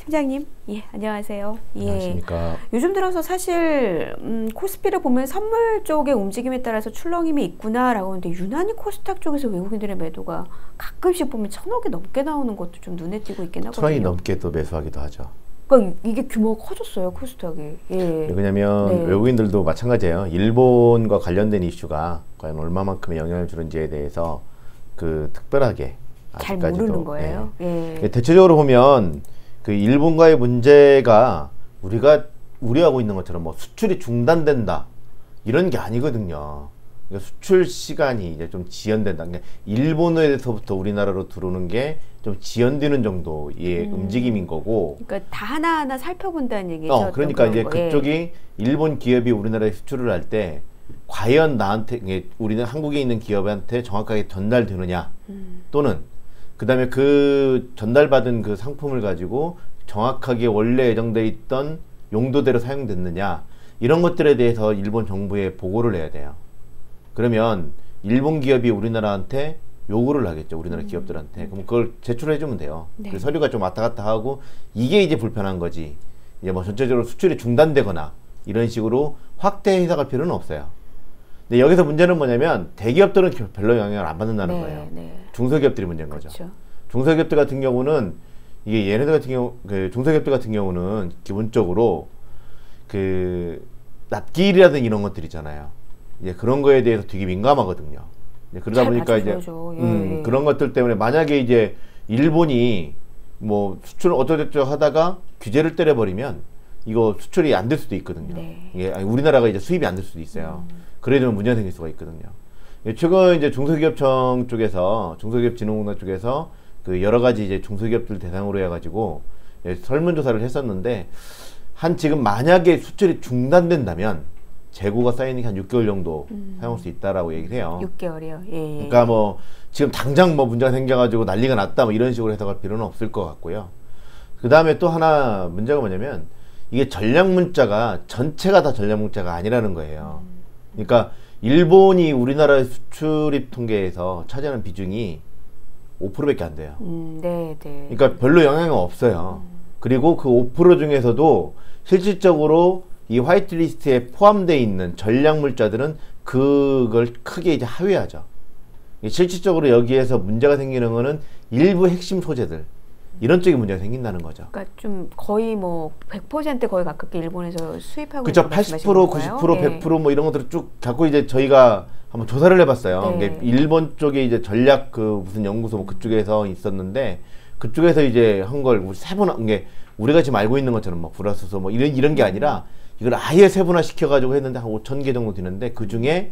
팀장님, 예, 안녕하세요. 안녕하십니까. 요즘 들어서 사실 코스피를 보면 선물 쪽의 움직임에 따라서 출렁임이 있구나라고 하는데 유난히 코스닥 쪽에서 외국인들의 매도가 가끔씩 보면 1,000억이 넘게 나오는 것도 좀 눈에 띄고 있긴 하거든요. 1,000억이 넘게 또 매수하기도 하죠. 그러니까 이게 규모가 커졌어요, 코스닥이. 예. 왜냐하면 네. 외국인들도 마찬가지예요. 일본과 관련된 이슈가 과연 얼마만큼의 영향을 주는지에 대해서 특별하게 잘 아직까지도 모르는 거예요. 예. 대체적으로 보면 그 일본과의 문제가 우리가 우려하고 있는 것처럼 뭐 수출이 중단된다 이런 게 아니거든요. 그러니까 수출 시간이 이제 좀 지연된다. 그러니까 일본에서부터 우리나라로 들어오는 게 좀 지연되는 정도의 움직임인 거고. 그러니까 다 하나하나 살펴본다는 얘기죠. 그러니까 이제 거. 그쪽이 일본 기업이 우리나라에 수출을 할 때 과연 나한테 우리는 한국에 있는 기업한테 정확하게 전달되느냐 또는 그 다음에 그 전달받은 그 상품을 가지고 정확하게 원래 예정돼 있던 용도대로 사용됐느냐 이런 것들에 대해서 일본 정부에 보고를 해야 돼요. 그러면 일본 기업이 우리나라한테 요구를 하겠죠. 우리나라 기업들한테. 그럼 그걸 제출해 주면 돼요. 네. 그 서류가 좀 왔다 갔다 하고 이게 이제 불편한 거지. 이제 뭐 전체적으로 수출이 중단되거나 이런 식으로 확대 해석할 필요는 없어요. 근데 여기서 문제는 뭐냐면 대기업들은 별로 영향을 안 받는다는 거예요. 네. 중소기업들이 문제인 거죠. 그렇죠. 중소기업들 같은 경우는 이게 얘네들 같은 경우 중소기업들 같은 경우는 기본적으로 납기일이라든 이런 것들 있잖아요. 이제 그런 거에 대해서 되게 민감하거든요. 그러다 보니까 이제 그런 것들 때문에 만약에 이제 일본이 뭐 수출을 어쩌고저쩌고 하다가 규제를 때려버리면 이거 수출이 안 될 수도 있거든요. 네. 이게 우리나라가 이제 수입이 안 될 수도 있어요. 그래 되면 문제가 생길 수가 있거든요. 최근 이제 중소기업청 쪽에서 중소기업진흥공단 쪽에서 그 여러 가지 이제 중소기업들 대상으로 해가지고 설문조사를 했었는데 지금 만약에 수출이 중단된다면 재고가 쌓이는 게 한 6개월 정도 사용할 수 있다라고 얘기를 해요. 6개월이요. 예. 그러니까 뭐 지금 당장 뭐 문제가 생겨가지고 난리가 났다 뭐 이런 식으로 해석할 필요는 없을 것 같고요. 그 다음에 또 하나 문제가 뭐냐면 이게 전략문자가 전체가 다 전략문자가 아니라는 거예요. 그러니까 일본이 우리나라 수출입 통계에서 차지하는 비중이 5%밖에 안 돼요. 네. 그러니까 별로 영향이 없어요. 그리고 그 5% 중에서도 실질적으로 이 화이트리스트에 포함되어 있는 전략물자들은 그걸 크게 이제 하회하죠. 실질적으로 여기에서 문제가 생기는 거는 일부 핵심 소재들 이런 쪽에 문제가 생긴다는 거죠. 그러니까 좀 거의 뭐 100% 거의 가깝게 일본에서 수입하고 그렇죠. 있는 80%, 90%, 100% 뭐 이런 것들을 쭉 갖고 이제 저희가 한번 조사를 해봤어요. 네. 일본 쪽에 이제 전략 무슨 연구소 뭐 그쪽에서 있었는데 그쪽에서 이제 한 걸 세분화 게 우리가 지금 알고 있는 것처럼 뭐 불화수소 뭐 이런 게 아니라 이걸 아예 세분화 시켜가지고 했는데 한 5,000개 정도 되는데 그 중에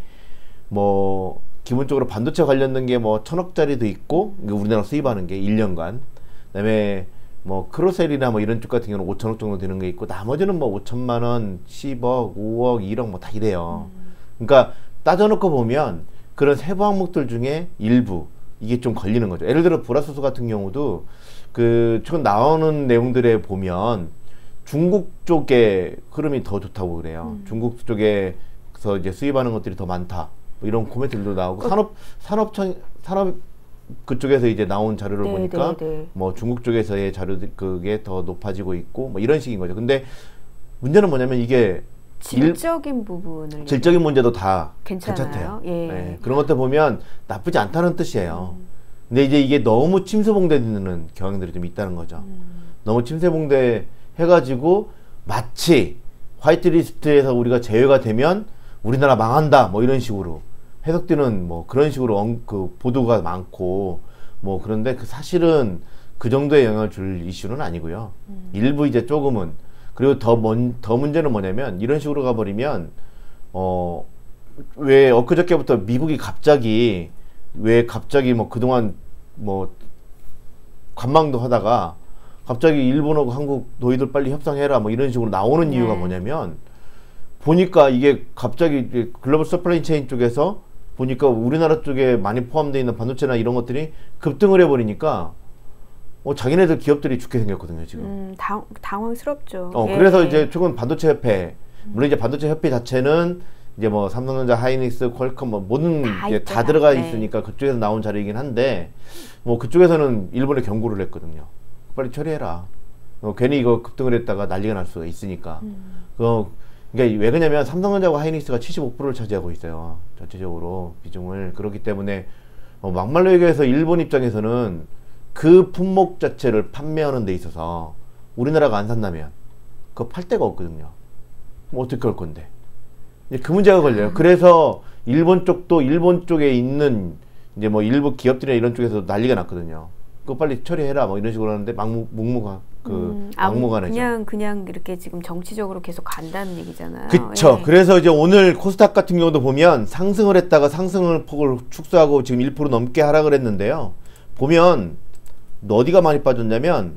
뭐 기본적으로 반도체 관련된 게 뭐 1,000억짜리도 있고 우리나라 수입하는 게 1년간 그다음에 뭐 크로셀이나 뭐 이런 쪽 같은 경우는 5,000억 정도 되는 게 있고 나머지는 뭐 5천만 원, 10억, 5억, 1억 뭐 다 이래요. 그러니까 따져놓고 보면 그런 세부 항목들 중에 일부 이게 좀 걸리는 거죠. 예를 들어 불화수소 같은 경우도 최근 나오는 내용들에 보면 중국 쪽의 흐름이 더 좋다고 그래요. 중국 쪽에서 이제 수입하는 것들이 더 많다. 뭐 이런 코멘트들도 나오고 산업 그쪽에서 이제 나온 자료를 보니까 뭐 중국 쪽에서의 자료들 그게 더 높아지고 있고 뭐 이런 식인 거죠. 근데 문제는 뭐냐면 이게 질적인 부분을 질적인 문제도 다 괜찮아요. 괜찮대요. 예. 네, 그런 것들 보면 나쁘지 않다는 뜻이에요. 근데 이제 이게 너무 침수봉대되는 경향들이 좀 있다는 거죠. 너무 침수봉대 해가지고 마치 화이트리스트에서 우리가 제외가 되면 우리나라 망한다 뭐 이런 식으로 해석되는 뭐 그런 식으로 보도가 많고 뭐 그런데 사실은 그 정도의 영향을 줄 이슈는 아니고요. 일부 이제 조금은 그리고 더 문제는 뭐냐면 이런 식으로 가버리면 왜 엊그저께부터 미국이 갑자기 뭐 그동안 뭐 관망도 하다가 갑자기 일본하고 한국 너희들 빨리 협상해라 뭐 이런 식으로 나오는 이유가 뭐냐면 보니까 이게 갑자기 글로벌 서플라이 체인 쪽에서 보니까 우리나라 쪽에 많이 포함되어 있는 반도체나 이런 것들이 급등을 해버리니까 자기네들 기업들이 죽게 생겼거든요 지금. 당황스럽죠. 그래서 이제 최근 반도체 협회 물론 이제 반도체 협회 자체는 이제 뭐 삼성전자, 하이닉스, 퀄컴 뭐 모든 다 들어가 있으니까 그쪽에서 나온 자료이긴 한데 뭐 그쪽에서는 일본에 경고를 했거든요. 빨리 처리해라. 괜히 이거 급등을 했다가 난리가 날 수가 있으니까. 그러니까 왜 그러냐면 삼성전자와 하이닉스가 75%를 차지하고 있어요. 전체적으로 비중을. 그렇기 때문에 막말로 얘기해서 일본 입장에서는 그 품목 자체를 판매하는 데 있어서 우리나라가 안 산다면 그거 팔 데가 없거든요. 뭐 어떻게 할 건데? 이제 그 문제가 걸려요. 그래서 일본 쪽도 일본 쪽에 있는 이제 뭐 일부 기업들이나 이런 쪽에서 난리가 났거든요. 그거 빨리 처리해라 뭐 이런 식으로 하는데 막무가내죠. 그냥 이렇게 지금 정치적으로 계속 간다는 얘기잖아요. 그쵸. 예. 그래서 이제 오늘 코스닥 같은 경우도 보면 상승을 했다가 상승을 폭을 축소하고 지금 1% 넘게 하락을 했는데요. 보면 어디가 많이 빠졌냐면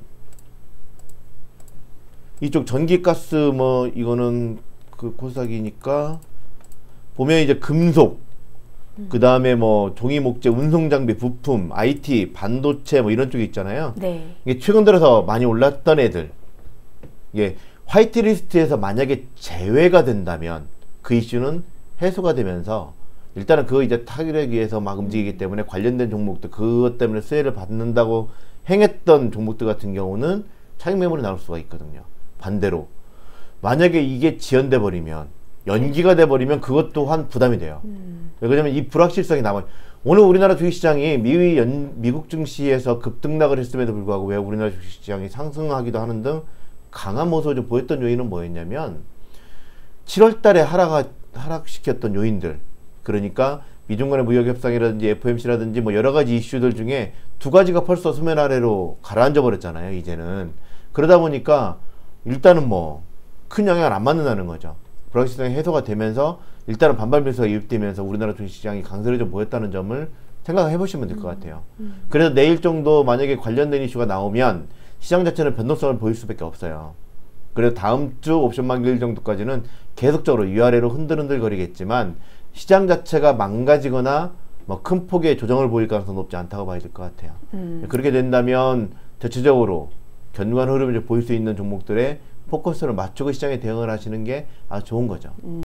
이쪽 전기가스 뭐 이거는 그 코스닥이니까 보면 이제 금속 그 다음에 뭐 종이 목재, 운송 장비, 부품, IT, 반도체 뭐 이런 쪽이 있잖아요. 네. 이게 최근 들어서 많이 올랐던 애들, 이게 화이트리스트에서 만약에 제외가 된다면 그 이슈는 해소가 되면서 일단은 그거 이제 타결하기 위해서 막 움직이기 때문에 관련된 종목들 그것 때문에 수혜를 받는다고 행했던 종목들 같은 경우는 차익 매물이 나올 수가 있거든요. 반대로 만약에 이게 지연돼 버리면 연기가 돼 버리면 그것 또한 부담이 돼요. 왜냐면 이 불확실성이 남아요. 오늘 우리나라 주식시장이 미국 증시에서 급등락을 했음에도 불구하고 왜 우리나라 주식시장이 상승하기도 하는 등 강한 모습을 좀 보였던 요인은 뭐였냐면 7월 달에 하락시켰던 요인들, 그러니까 미중 간의 무역 협상이라든지 FOMC라든지 뭐 여러 가지 이슈들 중에 두 가지가 벌써 수면 아래로 가라앉아 버렸잖아요, 이제는. 그러다 보니까 일단은 뭐 큰 영향을 안 받는다는 거죠. 불확실성이 해소가 되면서 일단은 반발 매수가 유입되면서 우리나라 주식시장이 강세를 좀 보였다는 점을 생각해 보시면 될 것 같아요. 그래서 내일 정도 만약에 관련된 이슈가 나오면 시장 자체는 변동성을 보일 수밖에 없어요. 그래서 다음 주 옵션 만기일 정도까지는 계속적으로 위아래로 흔들흔들 거리겠지만 시장 자체가 망가지거나 뭐 큰 폭의 조정을 보일 가능성은 높지 않다고 봐야 될 것 같아요. 그렇게 된다면 대체적으로 견고한 흐름을 보일 수 있는 종목들에 포커스를 맞추고 시장에 대응을 하시는 게 아주 좋은 거죠.